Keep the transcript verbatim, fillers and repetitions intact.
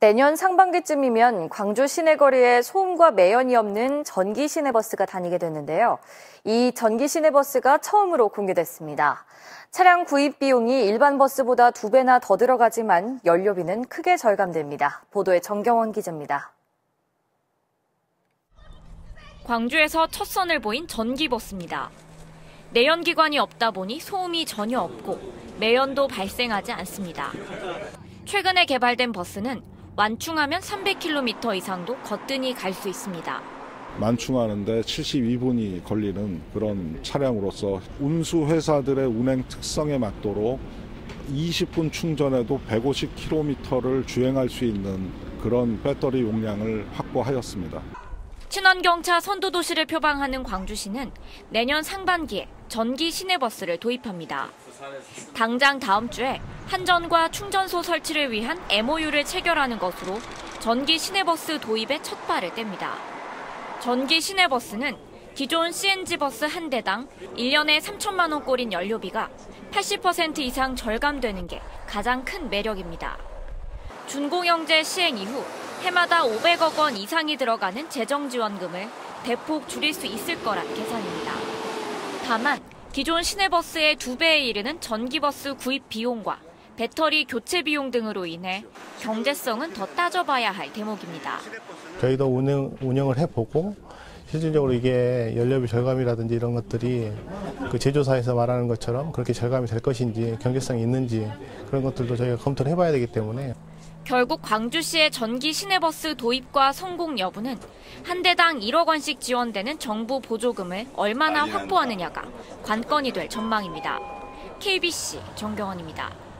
내년 상반기쯤이면 광주 시내거리에 소음과 매연이 없는 전기 시내버스가 다니게 됐는데요. 이 전기 시내버스가 처음으로 공개됐습니다. 차량 구입 비용이 일반 버스보다 두 배나 더 들어가지만 연료비는 크게 절감됩니다. 보도에 정경원 기자입니다. 광주에서 첫 선을 보인 전기버스입니다. 내연기관이 없다 보니 소음이 전혀 없고 매연도 발생하지 않습니다. 최근에 개발된 버스는 완충하면 삼백 킬로미터 이상도 거뜬히 갈 수 있습니다. 만충하는데 칠십이 분이 걸리는 그런 차량으로서 운수회사들의 운행 특성에 맞도록 이십 분 충전에도 백오십 킬로미터를 주행할 수 있는 그런 배터리 용량을 확보하였습니다. 친환경차 선도도시를 표방하는 광주시는 내년 상반기에 전기 시내버스를 도입합니다. 당장 다음 주에 한전과 충전소 설치를 위한 엠오유를 체결하는 것으로 전기 시내버스 도입에 첫 발을 뗍니다. 전기 시내버스는 기존 씨엔지 버스 한 대당 일 년에 삼천만 원꼴인 연료비가 팔십 퍼센트 이상 절감되는 게 가장 큰 매력입니다. 준공영제 시행 이후 해마다 오백억 원 이상이 들어가는 재정지원금을 대폭 줄일 수 있을 거란 계산입니다. 다만 기존 시내버스의 두 배에 이르는 전기버스 구입 비용과 배터리 교체 비용 등으로 인해 경제성은 더 따져봐야 할 대목입니다. 저희도 운영, 운영을 해보고 실질적으로 이게 연료비 절감이라든지 이런 것들이 그 제조사에서 말하는 것처럼 그렇게 절감이 될 것인지 경제성이 있는지 그런 것들도 저희가 검토를 해봐야 되기 때문에 결국 광주시의 전기 시내버스 도입과 성공 여부는 한 대당 일억 원씩 지원되는 정부 보조금을 얼마나 확보하느냐가 관건이 될 전망입니다. 케이비씨 정경원입니다.